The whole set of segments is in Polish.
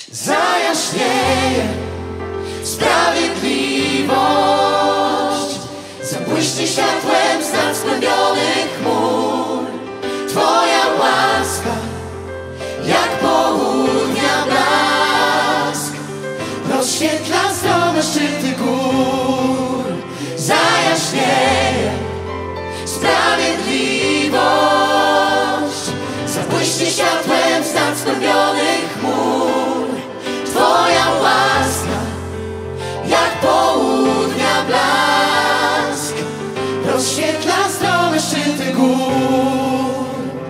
Zajaśnieje sprawiedliwość, zabłyśnie światłem z nad skłębionych chmur. Twoja łaska jak południa blask rozświetla strome szczyty gór. Zajaśnieje sprawiedliwość, zabłyśnie światłem z nad skłębionych chmur. Twoja łaska jak południa blask rozświetla strome szczyty gór.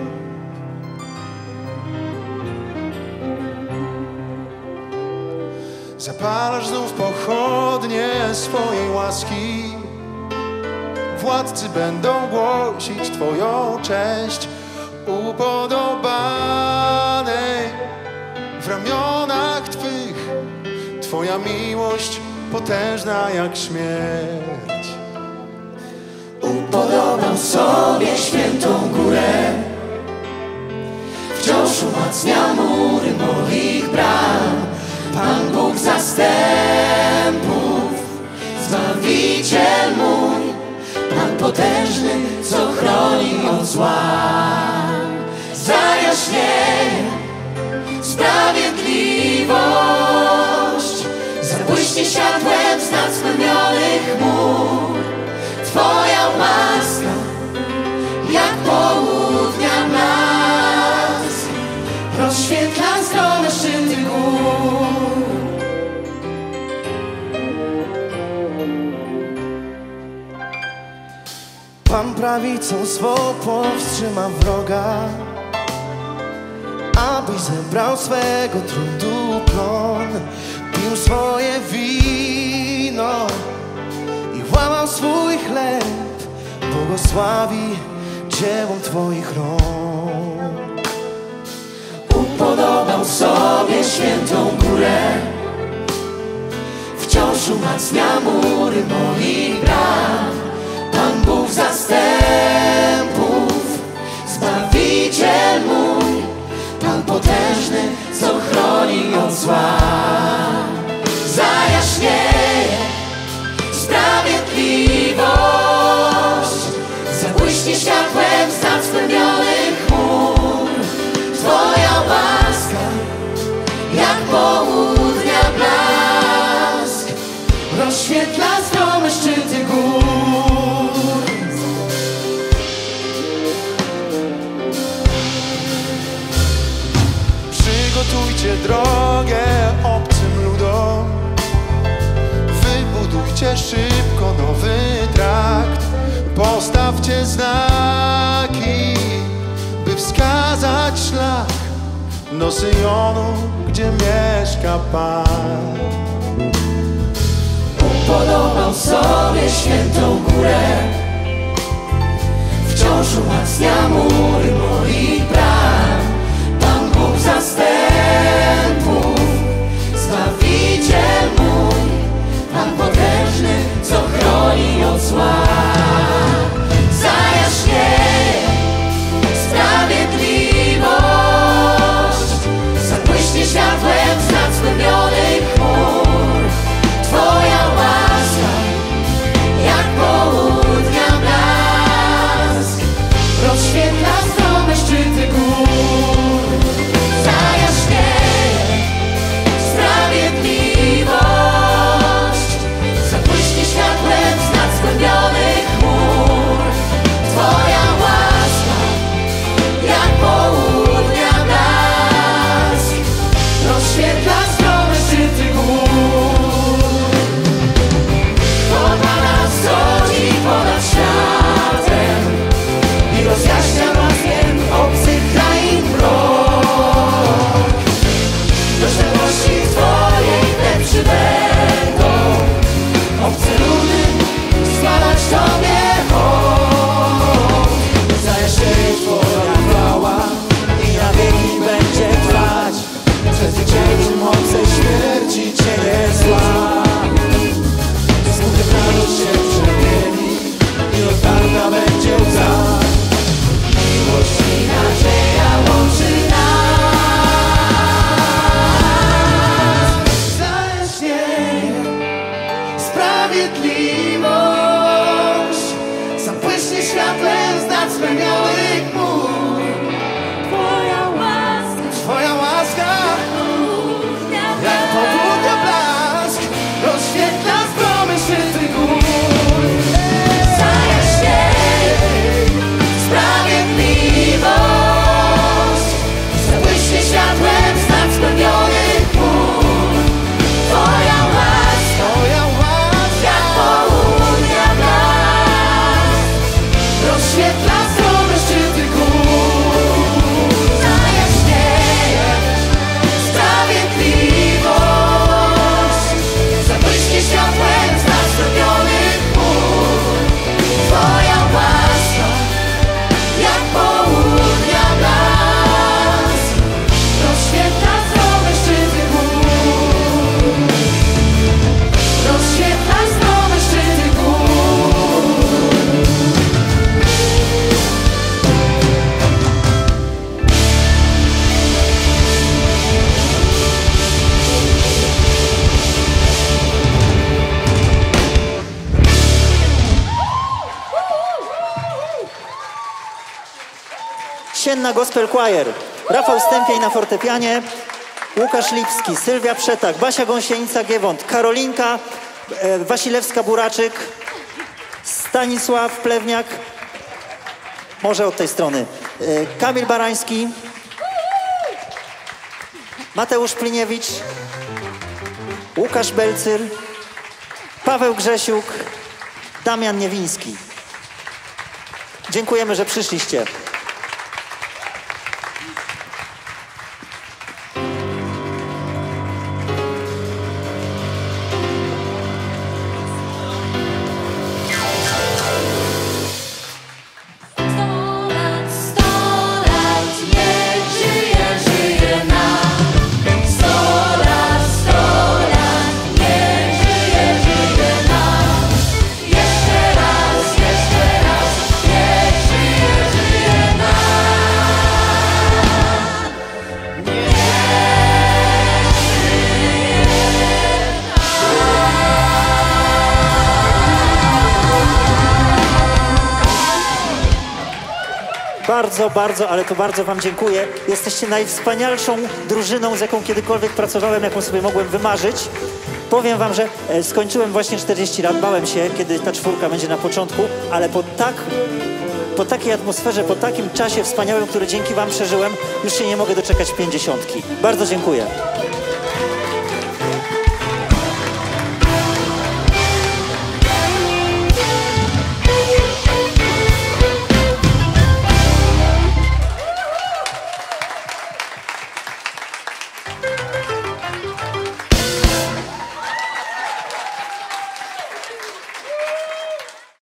Zapalasz znów pochodnie swojej łaski. Władcy będą głosić Twoją cześć upodobanej. W ramionach Twych Twoja miłość potężna jak śmierć. Upodobał sobie świętą górę, wciąż umacnia mury moich bram. Pan Bóg zastępów, Zbawiciel mój, Pan potężny, co chroni od zła. Zajaśnieje sprawiedliwość, zabłyśnie światłem z nad skłębionych chmur. Twoja łaska jak południa blask rozświetla strome szczyty gór. Pan prawicą swą powstrzyma wroga, abyś zebrał swego trudu plon, pił swoje wino i łamał swój chleb. Błogosławi dziełom Twoich rąk. Upodobał sobie świętą górę, wciąż umacnia mury moich bram. Pan Bóg zastępów, Zbawiciel mój, Pan potężny, co chroni od zła. Zajaśnieje sprawiedliwość, zabłyśnie światłem z nad skłębionych chmur. Twoja łaska jak południa blask rozświetla strome szczyty gór. Przygotujcie drogę obcym ludom, wybudujcie szybko nowy trakt. Postawcie znaki, by wskazać szlak do Syjonu, gdzie mieszka Pan. Upodobał sobie świętą górę, wciąż umacnia mury moich bram. Pan Bóg zastępów, Zbawiciel mój, Pan potężny, co chroni od zła. Zajaśnieje sprawiedliwość, zabłyśnie światłem z nad skłębionych chmur. Twoja łaska jak południa blask rozświetla strome szczyty gór. Anna Gospel Choir, Rafał Stępień na fortepianie, Łukasz Lipski, Sylwia Przetak, Basia Gąsienica-Giewont, Karolinka Wasilewska-Buraczyk, Stanisław Plewniak, może od tej strony, Kamil Barański, Mateusz Pliniewicz, Łukasz Belcyr, Paweł Grzesiuk, Damian Niewiński. Dziękujemy, że przyszliście. Bardzo, ale to bardzo wam dziękuję. Jesteście najwspanialszą drużyną, z jaką kiedykolwiek pracowałem, jaką sobie mogłem wymarzyć. Powiem wam, że skończyłem właśnie 40 lat, bałem się, kiedy ta czwórka będzie na początku, ale po takiej atmosferze, po takim czasie wspaniałym, który dzięki wam przeżyłem, już się nie mogę doczekać 50. Bardzo dziękuję.